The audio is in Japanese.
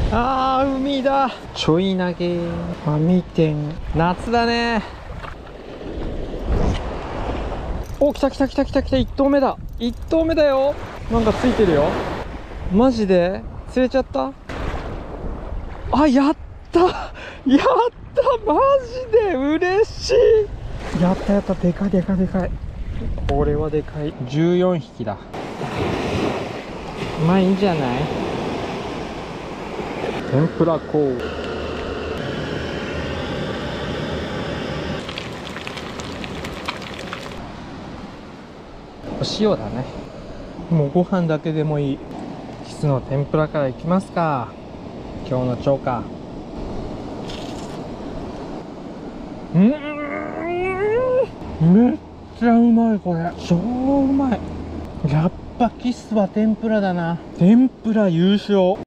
あー、海だ。ちょい投げ網店、夏だね。お、来た来た来た来た来た。1投目だ、1投目だよ。なんかついてるよ。マジで釣れちゃった。あ、やったやった、マジで嬉しい。やったやった、でかいでかいでかい。これはでかい。14匹だ。まあいいんじゃない。天ぷら粉。お塩だね。もうご飯だけでもいい。キスの天ぷらからいきますか。今日の超過。めっちゃうまい。これ超うまい。やっぱキスは天ぷらだな。天ぷら優勝。